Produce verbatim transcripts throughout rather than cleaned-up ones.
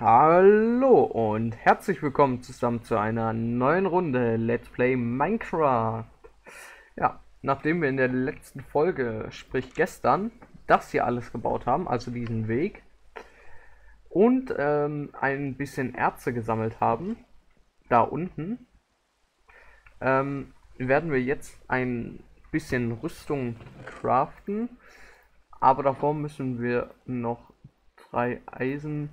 Hallo und herzlich willkommen zusammen zu einer neuen Runde Let's Play Minecraft. Ja, nachdem wir in der letzten Folge, sprich gestern, das hier alles gebaut haben, also diesen Weg, und ähm, ein bisschen Erze gesammelt haben, da unten, ähm, werden wir jetzt ein bisschen Rüstung craften, aber davor müssen wir noch drei Eisen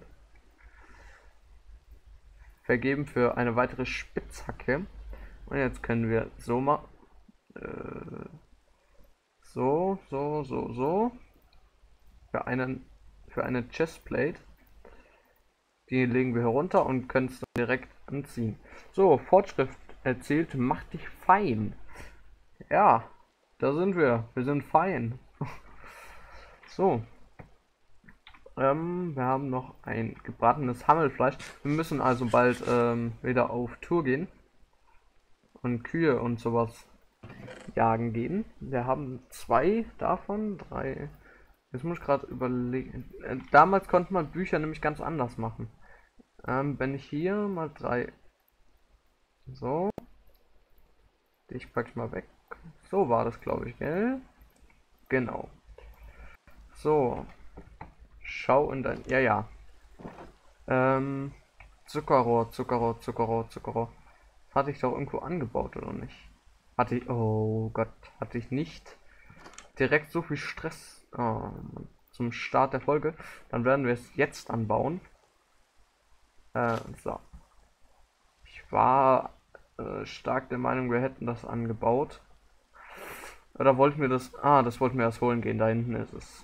vergeben für eine weitere Spitzhacke. Und jetzt können wir so mal äh, so, so, so, so für einen für eine Chestplate. Die legen wir herunter und können es dann direkt anziehen. So, Fortschritt erzielt, mach dich fein. Ja, da sind wir. Wir sind fein. So. Ähm, wir haben noch ein gebratenes Hammelfleisch. Wir müssen also bald ähm, wieder auf Tour gehen und Kühe und sowas jagen gehen. Wir haben zwei davon, drei. Jetzt muss ich gerade überlegen. Äh, damals konnte man Bücher nämlich ganz anders machen. Ähm, wenn ich hier mal drei. So. Ich packe mal weg. So war das, glaube ich, gell? Genau. So. Schau in dein. Ja, ja. Ähm. Zuckerrohr, Zuckerrohr, Zuckerrohr, Zuckerrohr. Das hatte ich doch irgendwo angebaut, oder nicht? Hatte ich. Oh Gott. Hatte ich nicht direkt so viel Stress oh, zum Start der Folge. Dann werden wir es jetzt anbauen. Äh, so. Ich war äh, stark der Meinung, wir hätten das angebaut. Oder wollten wir das... Ah, das wollten wir erst holen gehen. Da hinten ist es.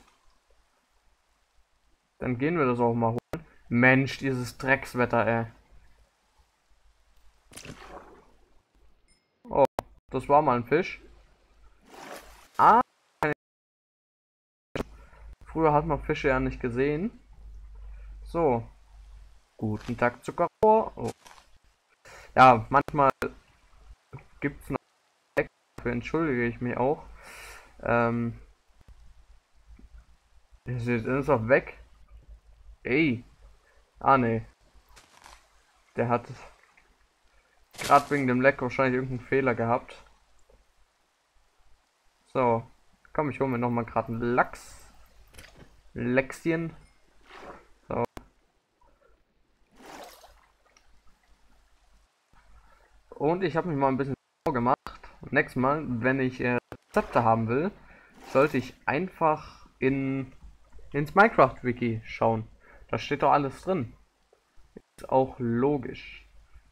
Dann gehen wir das auch mal holen. Mensch, dieses Dreckswetter, ey. Oh, das war mal ein Fisch. Ah, früher hat man Fische ja nicht gesehen. So. Guten Tag, Zuckerrohr. Oh. Ja, manchmal gibt es noch... Dafür entschuldige ich mich auch. Ähm... Ist es auch weg? Ey. Ah, ne. Der hat gerade wegen dem Leck wahrscheinlich irgendeinen Fehler gehabt. So. Komm, ich hole mir nochmal gerade einen Lachs. Lachschen. So. Und ich habe mich mal ein bisschen gemacht. Nächstes Mal, wenn ich äh, Rezepte haben will, sollte ich einfach in ins Minecraft-Wiki schauen. Da steht doch alles drin. Ist auch logisch.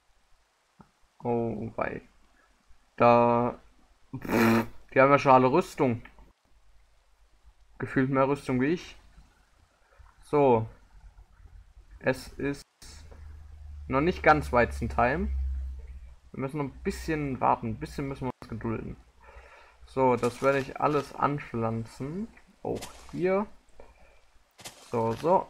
Oh, wei. Da. Pff, die haben ja schon alle Rüstung. Gefühlt mehr Rüstung wie ich. So. Es ist noch nicht ganz Weizentime. Wir müssen noch ein bisschen warten. Ein bisschen müssen wir uns gedulden. So, das werde ich alles anpflanzen. Auch hier. So, so.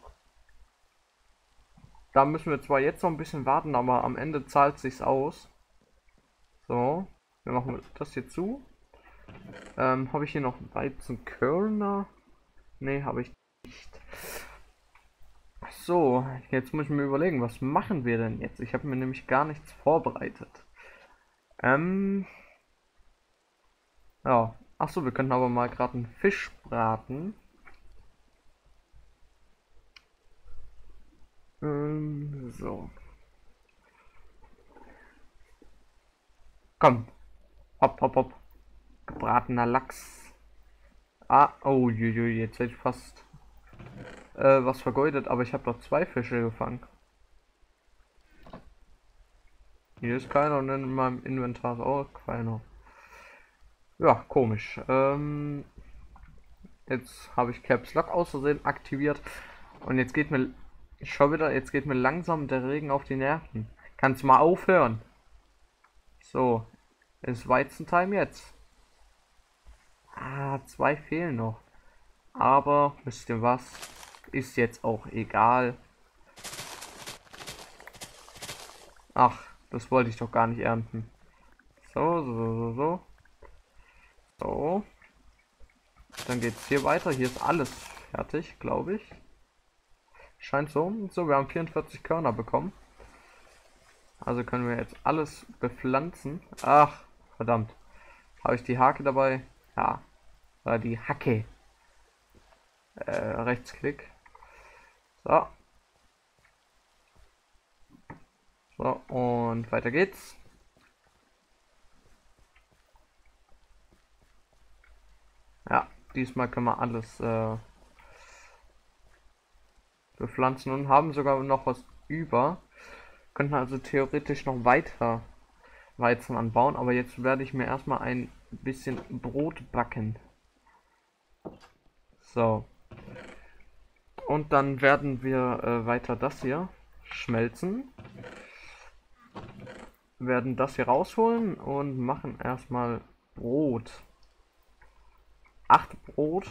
Da müssen wir zwar jetzt noch ein bisschen warten, aber am Ende zahlt sich's aus. So. Wir machen das hier zu. Ähm, habe ich hier noch Weizenkörner? Ne, habe ich nicht. So, jetzt muss ich mir überlegen, was machen wir denn jetzt? Ich habe mir nämlich gar nichts vorbereitet. Ähm, ja. Achso, wir könnten aber mal gerade einen Fisch braten. Ähm, so. Komm. Hopp, hopp, hopp. Gebratener Lachs. Ah, oh, jui, jetzt hätte ich fast äh, was vergeudet, aber ich habe doch zwei Fische gefangen. Hier ist keiner und in meinem Inventar ist auch keiner. Ja, komisch. Ähm, jetzt habe ich Caps Lock aus Versehen aktiviert und jetzt geht mir, ich schau wieder, jetzt geht mir langsam der Regen auf die Nerven. Kannst mal aufhören? So, ist Weizentime jetzt. Ah, zwei fehlen noch. Aber wisst ihr was? Ist jetzt auch egal. Ach, das wollte ich doch gar nicht ernten. So, so, so, so. So. Dann geht's hier weiter. Hier ist alles fertig, glaube ich. Scheint so. So, wir haben vierundvierzig Körner bekommen. Also können wir jetzt alles bepflanzen. Ach, verdammt. Habe ich die Hake dabei? Ja. Oder die Hacke. Äh, Rechtsklick. So. So, und weiter geht's. Ja, diesmal können wir alles äh, bepflanzen und haben sogar noch was über. Könnten also theoretisch noch weiter Weizen anbauen, aber jetzt werde ich mir erstmal ein bisschen Brot backen. So. Und dann werden wir äh, weiter das hier schmelzen. Werden das hier rausholen und machen erstmal Brot. Acht Brot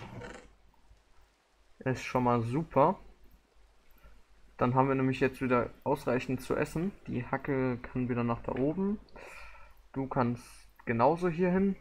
ist schon mal super. Dann haben wir nämlich jetzt wieder ausreichend zu essen. Die Hacke kann wieder nach da oben. Du kannst genauso hier hin.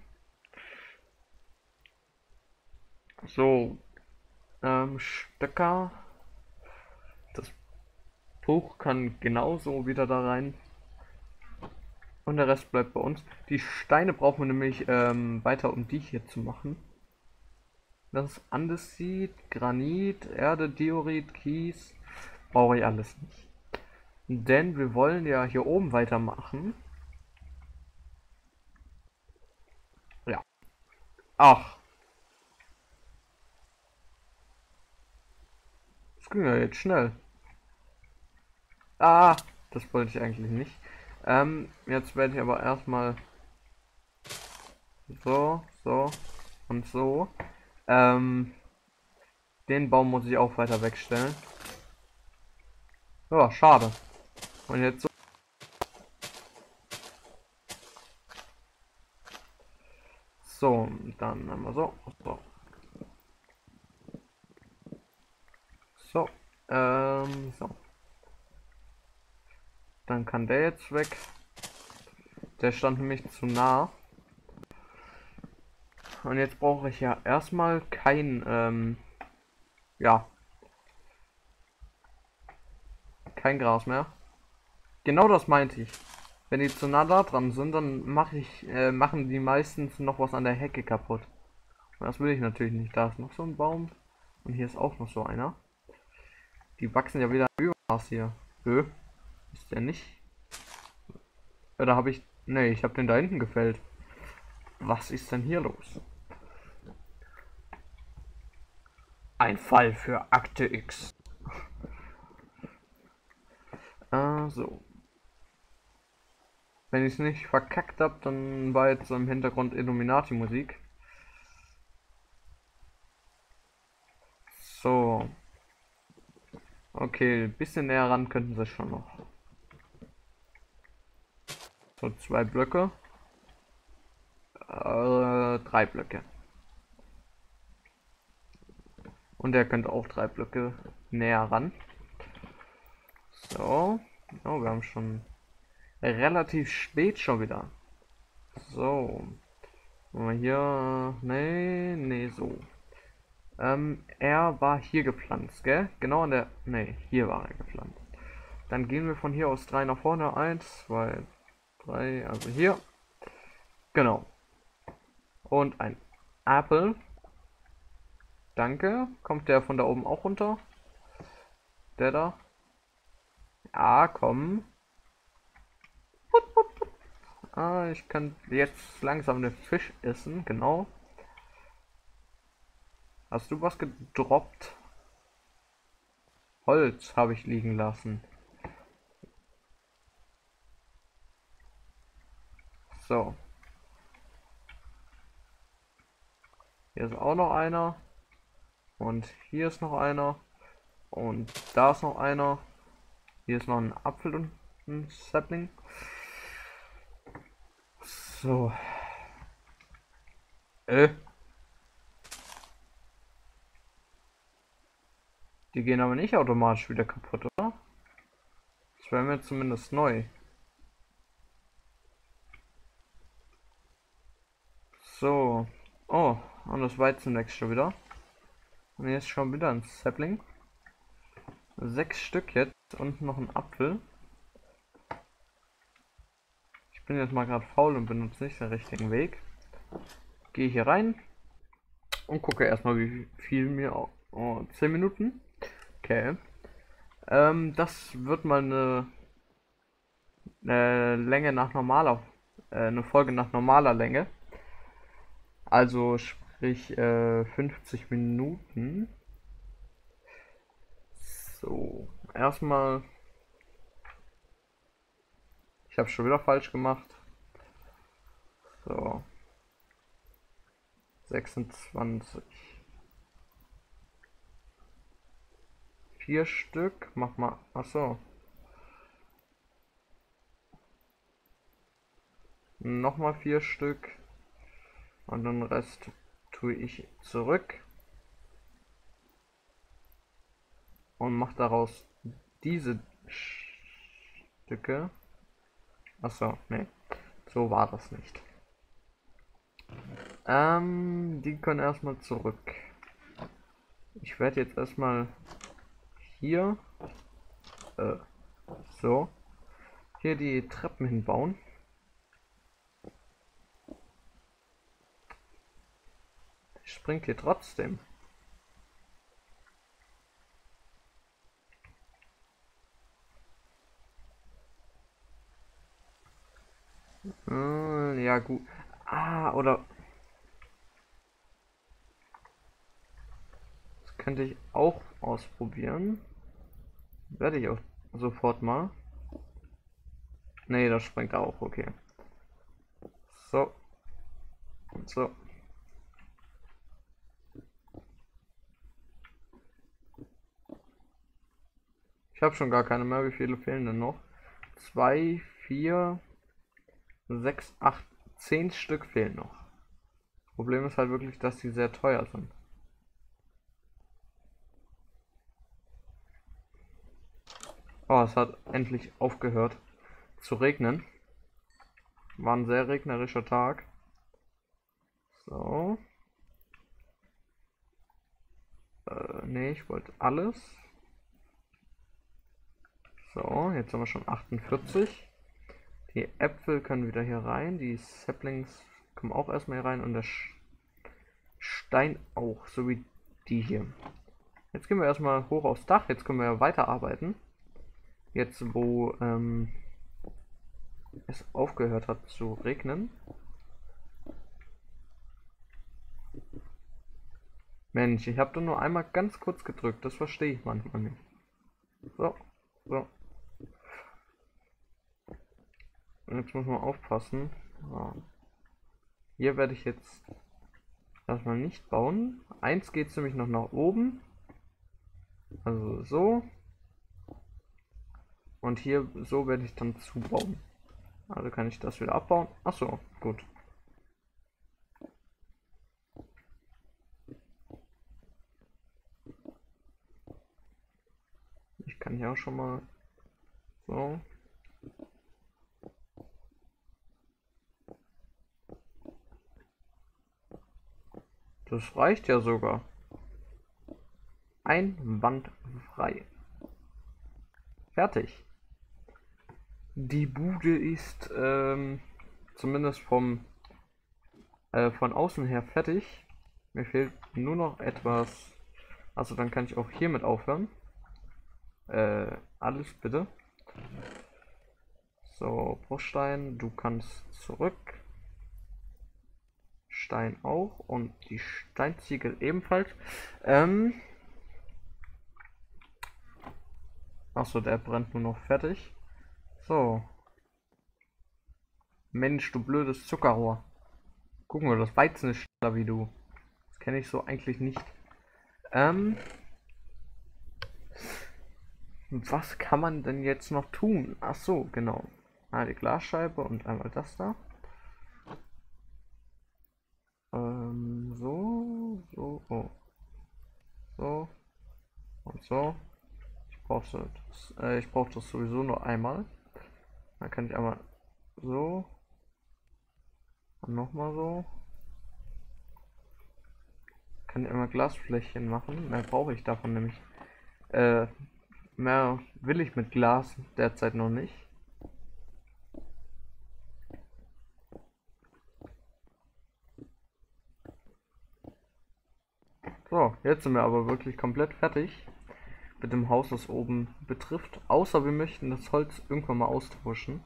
So, ähm, Stöcker. Das Buch kann genauso wieder da rein. Und der Rest bleibt bei uns. Die Steine brauchen wir nämlich ähm, weiter, um die hier zu machen. Das ist Andesit, Granit, Erde, Diorit, Kies. Brauche ich alles nicht. Denn wir wollen ja hier oben weitermachen. Ja. Ach. Das ging ja jetzt schnell. Ah, das wollte ich eigentlich nicht. Ähm, jetzt werde ich aber erstmal so, so und so. Ähm, den Baum muss ich auch weiter wegstellen. Ja, schade. Und jetzt so. So, dann haben wir so. So. So. Ähm, so. Dann kann der jetzt weg. Der stand nämlich zu nah. Und jetzt brauche ich ja erstmal kein, ähm, ja, kein Gras mehr. Genau das meinte ich. Wenn die zu nah da dran sind, dann mache ich, äh, machen die meistens noch was an der Hecke kaputt. Und das will ich natürlich nicht. Da ist noch so ein Baum. Und hier ist auch noch so einer. Die wachsen ja wieder im Übermaß hier. Hö? Ist der nicht? Ja, da habe ich. Ne, ich habe den da hinten gefällt. Was ist denn hier los? Ein Fall für Akte X. Ah, so. Wenn ich es nicht verkackt habe, dann war jetzt so im Hintergrund Illuminati-Musik. So. Okay, ein bisschen näher ran könnten sie schon noch. So, zwei Blöcke. Äh, drei Blöcke. Und der könnte auch drei Blöcke näher ran. So. Oh, wir haben schon relativ spät schon wieder. So. Mal hier. Nee, nee, so. Ähm, er war hier gepflanzt, gell? Genau an der. Nee, hier war er gepflanzt. Dann gehen wir von hier aus drei nach vorne. Eins, zwei, drei, also hier. Genau. Und ein Apfel. Danke. Kommt der von da oben auch runter? Der da? Ja, komm. Ah, ich kann jetzt langsam den Fisch essen, genau. Hast du was gedroppt? Holz habe ich liegen lassen. So. Hier ist auch noch einer. Und hier ist noch einer. Und da ist noch einer. Hier ist noch ein Apfel und ein Sapling. So. Äh. Die gehen aber nicht automatisch wieder kaputt, oder? Das wäre mir zumindest neu. So. Oh, und das Weizen wächst schon wieder. Und hier ist schon wieder ein Sapling. Sechs Stück jetzt und noch ein Apfel. Ich bin jetzt mal gerade faul und benutze nicht den richtigen Weg. Gehe hier rein und gucke erstmal, wie viel mir auch. Oh, zehn Minuten. Okay. Ähm, das wird mal eine, eine Länge nach normaler, äh, eine Folge nach normaler Länge. Also sprich äh, fünfzig Minuten. So, erstmal. Ich habe schon wieder falsch gemacht. So. sechsundzwanzig. Vier Stück. Mach mal. Achso. Nochmal vier Stück. Und den Rest tue ich zurück. Und mache daraus diese Stücke. Achso, nee. So war das nicht. Ähm, die können erstmal zurück. Ich werde jetzt erstmal hier äh, so hier die Treppen hinbauen. Springt hier trotzdem. Äh, ja gut. Ah, oder das könnte ich auch ausprobieren. Werde ich auch sofort mal. Nee, das springt auch, okay. So. Und so. Ich habe schon gar keine mehr. Wie viele fehlen denn noch? Zwei, vier, sechs, acht, zehn Stück fehlen noch. Problem ist halt wirklich, dass die sehr teuer sind. Oh, es hat endlich aufgehört zu regnen. War ein sehr regnerischer Tag. So. Äh, nee, ich wollte alles. So, jetzt haben wir schon achtundvierzig. Die Äpfel können wieder hier rein. Die Saplings kommen auch erstmal hier rein. Und der Stein auch, so wie die hier. Jetzt gehen wir erstmal hoch aufs Dach. Jetzt können wir weiterarbeiten. Jetzt, wo ähm, es aufgehört hat zu regnen. Mensch, ich habe doch nur einmal ganz kurz gedrückt. Das verstehe ich manchmal nicht. So, so. Und jetzt muss man aufpassen. So. Hier werde ich jetzt erstmal nicht bauen. Eins geht nämlich noch nach oben. Also so. Und hier so werde ich dann zubauen. Also kann ich das wieder abbauen. Achso, gut. Ich kann hier auch schon mal so. Das reicht ja sogar. Einwandfrei. Fertig. Die Bude ist ähm, zumindest vom äh, von außen her fertig. Mir fehlt nur noch etwas. Also dann kann ich auch hiermit aufhören. Äh, alles bitte. So, Bruchstein, du kannst zurück. Stein auch und die Steinziegel ebenfalls. Ähm, Achso, der brennt nur noch fertig. So. Mensch, du blödes Zuckerrohr. Gucken wir, das Weizen ist schneller wie du. Das kenne ich so eigentlich nicht. Ähm, was kann man denn jetzt noch tun? Ach so, genau. Ah, die Glasscheibe und einmal das da. Ähm, so, so, oh. So und so. Ich brauche das, äh, ich brauche das sowieso nur einmal. Dann kann ich einmal so und nochmal so. Kann ich einmal Glasflächen machen. Mehr brauche ich davon nämlich äh, mehr will ich mit Glas derzeit noch nicht. So, jetzt sind wir aber wirklich komplett fertig mit dem Haus, das oben betrifft. Außer wir möchten das Holz irgendwann mal austauschen.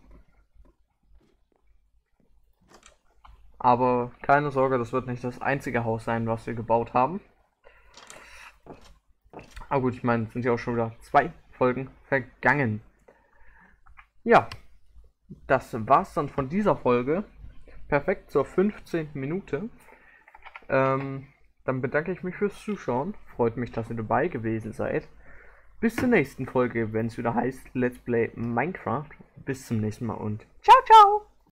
Aber keine Sorge, das wird nicht das einzige Haus sein, was wir gebaut haben. Aber gut, ich meine, es sind ja auch schon wieder zwei Folgen vergangen. Ja, das war's dann von dieser Folge. Perfekt zur fünfzehnten Minute. Ähm, dann bedanke ich mich fürs Zuschauen. Freut mich, dass ihr dabei gewesen seid. Bis zur nächsten Folge, wenn es wieder heißt Let's Play Minecraft. Bis zum nächsten Mal und ciao, ciao!